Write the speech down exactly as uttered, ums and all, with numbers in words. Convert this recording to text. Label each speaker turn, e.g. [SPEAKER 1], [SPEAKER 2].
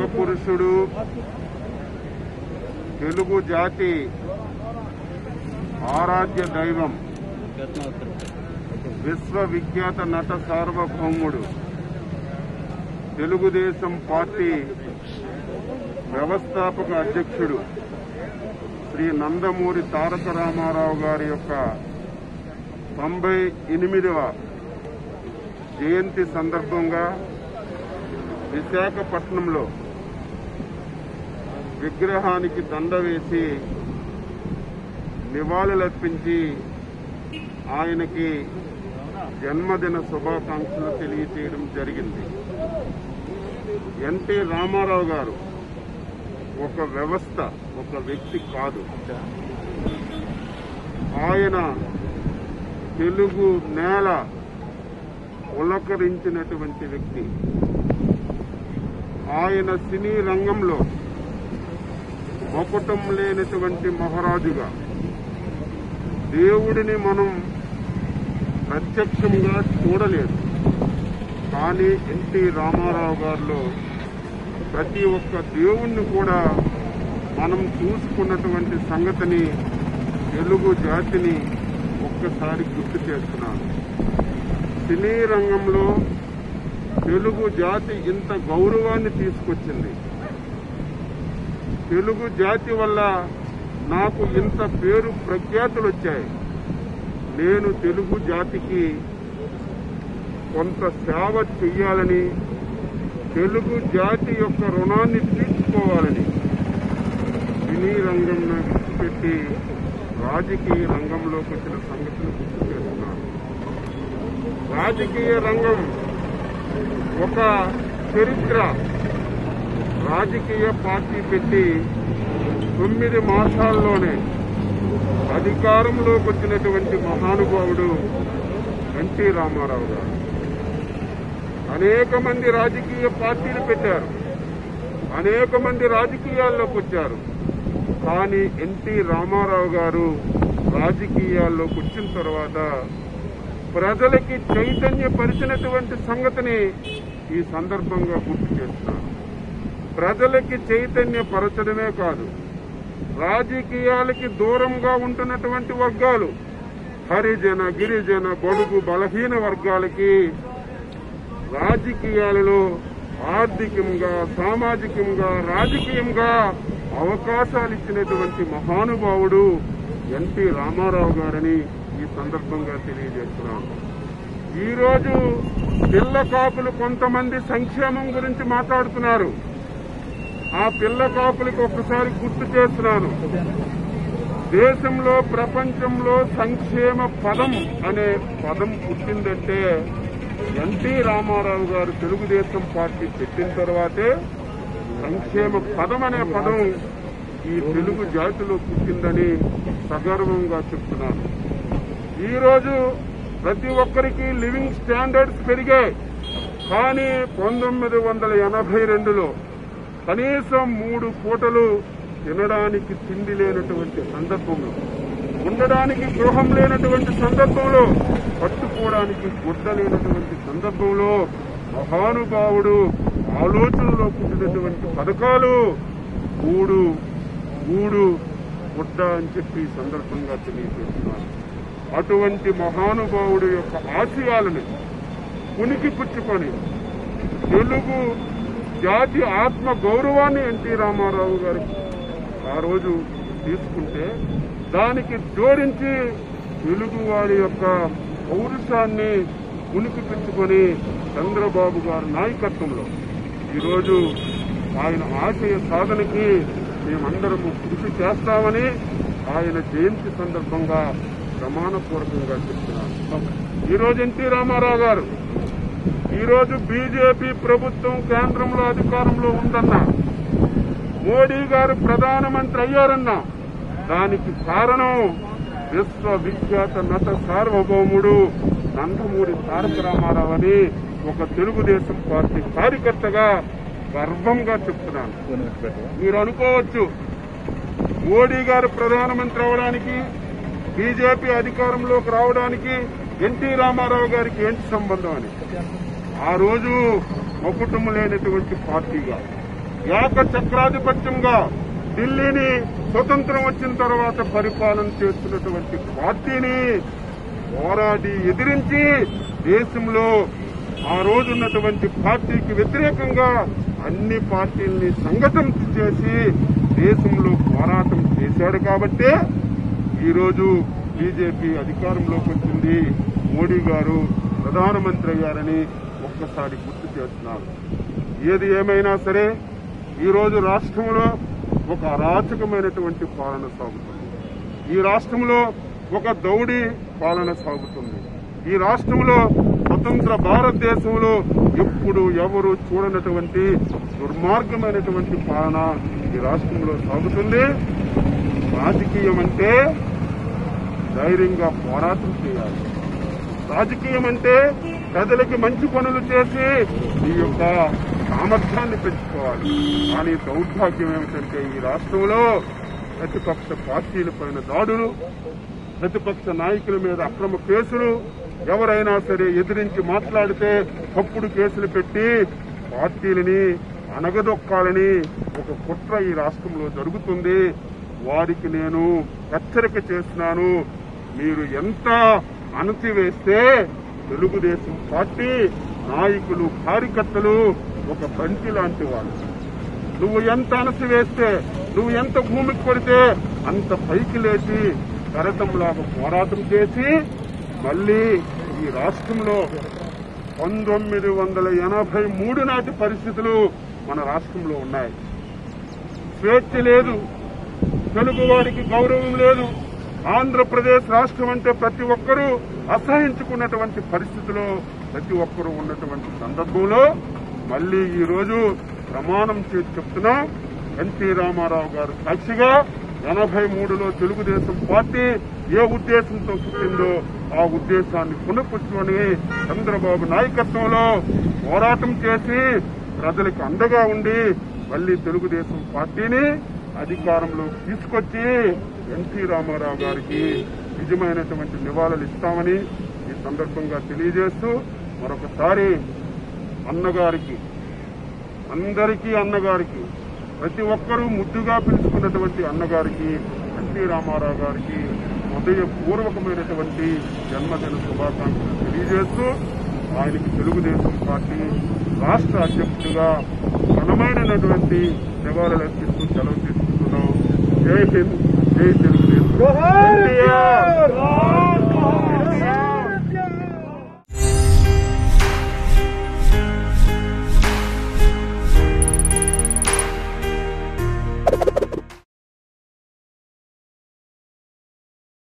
[SPEAKER 1] పురుషుడు, తెలుగు జాతి ఆరాధ్య దైవం, విశ్వవిఖ్యాత నట సార్వభౌముడు, తెలుగుదేశం పార్టీ వ్యవస్థాపక అధ్యక్షుడు శ్రీ నందమూరి తారక రామారావు గారి యొక్క తొంభై ఎనిమిదవ జయంతి సందర్భంగా విశాఖపట్నంలో విగ్రహానికి దండ వేసి నివాళులర్పించి ఆయనకి జన్మదిన శుభాకాంక్షలు తెలియజేయడం జరిగింది. ఎన్టీ రామారావు గారు ఒక వ్యవస్థ, ఒక వ్యక్తి కాదు. ఆయన తెలుగు నేల పులకరించినటువంటి వ్యక్తి. ఆయన సినీ రంగంలో మొకటం లేనటువంటి మహారాజుగా, దేవుడిని మనం ప్రత్యక్షంగా చూడలేదు, కానీ ఎన్టీ రామారావు గారిలో ప్రతి ఒక్క దేవుణ్ణి కూడా మనం చూసుకున్నటువంటి సంగతిని తెలుగు జాతిని ఒక్కసారి గుర్తు చేస్తున్నాను. సినీ రంగంలో తెలుగు జాతి ఇంత గౌరవాన్ని తీసుకొచ్చింది. తెలుగు జాతి వల్ల నాకు ఇంత పేరు ప్రఖ్యాతులు వచ్చాయి. నేను తెలుగు జాతికి కొంత సేవ చెయ్యాలని, తెలుగు జాతి యొక్క రుణాన్ని తీర్చుకోవాలని సినీ రంగం విడిచిపెట్టి రాజకీయ రంగంలోకి వచ్చిన సంగతిని గుర్తు చేస్తున్నాను. రాజకీయ రంగం ఒక చరిత్ర. రాజకీయ పార్టీ పెట్టి తొమ్మిది మాసాల్లోనే అధికారంలోకి వచ్చినటువంటి మహానుభావుడు ఎన్టీ రామారావు గారు. అనేక మంది రాజకీయ పార్టీలు పెట్టారు, అనేక మంది రాజకీయాల్లోకి వచ్చారు. కానీ ఎన్టీ రామారావు గారు రాజకీయాల్లోకి వచ్చిన తర్వాత ప్రజలకి చైతన్యపరిచినటువంటి సంగతిని ఈ సందర్భంగా గుర్తు చేస్తున్నారు. ప్రజలకి చైతన్యపరచడమే కాదు, రాజకీయాలకి దూరంగా ఉంటున్నటువంటి వర్గాలు, హరిజన, గిరిజన, బడుగు, బలహీన వర్గాలకి రాజకీయాలలో ఆర్థికంగా, సామాజికంగా, రాజకీయంగా అవకాశాలు ఇచ్చినటువంటి మహానుభావుడు ఎన్టీ రామారావు గారని ఈ సందర్భంగా తెలియజేస్తున్నాను. ఈరోజు పిల్ల కాపులు కొంతమంది సంక్షేమం గురించి మాట్లాడుతున్నారు. ఆ పిల్ల కాపులకు ఒక్కసారి గుర్తు చేస్తున్నాను. దేశంలో, ప్రపంచంలో సంక్షేమ పదం అనే పదం పుట్టిందంటే ఎన్టీ రామారావు గారు తెలుగుదేశం పార్టీ పెట్టిన తర్వాతే సంక్షేమ పదం అనే పదం ఈ తెలుగు జాతిలో పుట్టిందని సగర్వంగా చెప్తున్నాను. ఈరోజు ప్రతి ఒక్కరికి లివింగ్ స్టాండర్డ్స్ పెరిగాయి. కానీ పంతొమ్మిది వందల ఎనభై రెండులో కనీసం మూడు పూటలు తినడానికి తిండి లేనటువంటి సందర్భంలో, ఉండడానికి గృహం లేనటువంటి సందర్భంలో, పట్టుకోవడానికి గుడ్డ లేనటువంటి సందర్భంలో మహానుభావుడు ఆలోచనలో పుట్టినటువంటి పథకాలు గూడు గూడు గుడ్డ అని చెప్పి సందర్భంగా తెలియజేస్తున్నారు. అటువంటి మహానుభావుడు యొక్క ఆశయాలను ఉనికి పుచ్చుకొని తెలుగు జాతి ఆత్మ గౌరవాన్ని ఎన్టీ రామారావు గారు ఆ రోజు తీసుకుంటే దానికి జోడించి తెలుగు వారి యొక్క పౌరుషాన్ని ఉనికి పుచ్చుకొని చంద్రబాబు గారి నాయకత్వంలో ఈరోజు ఆయన ఆశయ సాధనకి మేమందరము కృషి చేస్తామని ఆయన జయంతి సందర్భంగా ప్రమాణపూర్వకంగా చెప్తున్నారు. ఈరోజు ఎన్టీ రామారావు గారు ఈరోజు బీజేపీ ప్రభుత్వం కేంద్రంలో అధికారంలో ఉందన్నా, మోడీ గారు ప్రధానమంత్రి అయ్యారన్నా, దానికి కారణం విశ్వవిఖ్యాత నట సార్వభౌముడు నందమూరి తారక రామారావు అని ఒక తెలుగుదేశం పార్టీ కార్యకర్తగా గర్వంగా చెప్తున్నాను. మీరు అనుకోవచ్చు మోడీ గారు ప్రధానమంత్రి అవడానికి, బీజేపీ అధికారంలోకి రావడానికి ఎన్టీ రామారావు గారికి ఏంటి సంబంధం అని. ఆ రోజు మొకుటం లేనటువంటి పార్టీగా, ఏకచక్రాధిపత్యంగా ఢిల్లీని స్వతంత్రం వచ్చిన తర్వాత పరిపాలన చేస్తున్నటువంటి పార్టీని పోరాడి ఎదిరించి దేశంలో ఆ రోజున్నటువంటి పార్టీకి వ్యతిరేకంగా అన్ని పార్టీల్ని సంఘటన చేసి దేశంలో పోరాటం చేశాడు కాబట్టే ఈరోజు బీజేపీ అధికారంలోకి వచ్చింది, మోడీ గారు ప్రధానమంత్రి అయ్యారని ఒక్కసారి గుర్తు చేస్తున్నారు. ఏది ఏమైనా సరే ఈరోజు రాష్ట్రంలో ఒక అరాచకమైనటువంటి పాలన సాగుతుంది. ఈ రాష్ట్రంలో ఒక దౌడి పాలన సాగుతుంది. ఈ రాష్ట్రంలో స్వతంత్ర భారతదేశంలో ఎప్పుడు ఎవరు చూడనటువంటి దుర్మార్గమైనటువంటి పాలన ఈ రాష్ట్రంలో సాగుతుంది. రాజకీయం అంటే ధైర్యంగా పోరాటం చేయాలి. రాజకీయం అంటే ప్రజలకి మంచి పనులు చేసి ఈ యొక్క సామర్థ్యాన్ని పెంచుకోవాలి. కానీ దౌర్భాగ్యం ఏమిటంటే ఈ రాష్ట్రంలో ప్రతిపక్ష పార్టీలపైన దాడులు, ప్రతిపక్ష నాయకుల మీద అక్రమ కేసులు, ఎవరైనా సరే ఎదిరించి మాట్లాడితే తప్పుడు కేసులు పెట్టి పార్టీలని అణగదొక్కాలని ఒక కుట్ర ఈ రాష్ట్రంలో జరుగుతుంది. వారికి నేను హెచ్చరిక చేస్తున్నాను. మీరు ఎంత అణచివేస్తే తెలుగుదేశం పార్టీ నాయకులు, కార్యకర్తలు ఒక బంతి లాంటి వాళ్ళు. నువ్వు ఎంత అణచివేస్తే, నువ్వు ఎంత భూమికి కొడితే అంత పైకి లేచి కరతంలాగా పోరాటం చేసి మళ్లీ ఈ రాష్ట్రంలో పంతొమ్మిది వందల ఎనభై మూడు నాటి పరిస్థితులు మన రాష్ట్రంలో ఉన్నాయి. స్వేచ్ఛ లేదు, తెలుగు వారికి గౌరవం లేదు. ఆంధ్రప్రదేశ్ రాష్ట్రం అంటే ప్రతి ఒక్కరూ అసహించుకున్నటువంటి పరిస్థితిలో ప్రతి ఒక్కరూ ఉన్నటువంటి సందర్భంలో మళ్లీ ఈ రోజు ప్రమాణం చేసి చెప్తున్నాం. ఎన్టీ రామారావు గారు సాక్షిగా ఎనభై మూడులో తెలుగుదేశం పార్టీ ఏ ఉద్దేశంతో పుట్టిందో ఆ ఉద్దేశాన్ని పునఃపుచ్చుకొని చంద్రబాబు నాయకత్వంలో పోరాటం చేసి ప్రజలకు అండగా ఉండి మళ్లీ తెలుగుదేశం పార్టీని అధికారంలో తీసుకొచ్చి ఎన్టీ రామారావు గారికి నిజమైనటువంటి నివాళులు ఇస్తామని ఈ సందర్భంగా తెలియజేస్తూ మరొకసారి అన్నగారికి, అందరికీ అన్నగారికి, ప్రతి ఒక్కరూ ముద్దుగా పిలుచుకున్నటువంటి అన్నగారికి, ఎన్టీ రామారావు గారికి హృదయపూర్వకమైనటువంటి జన్మదిన శుభాకాంక్షలు తెలియజేస్తూ ఆయనకి తెలుగుదేశం పార్టీ రాష్ట్ర అధ్యక్షుడిగా ఘనమైనటువంటి నివాళులు అర్పిస్తూ సెలవు తీసుకుంటున్నాం. జై హింద్, జై తెలుగుదేశం.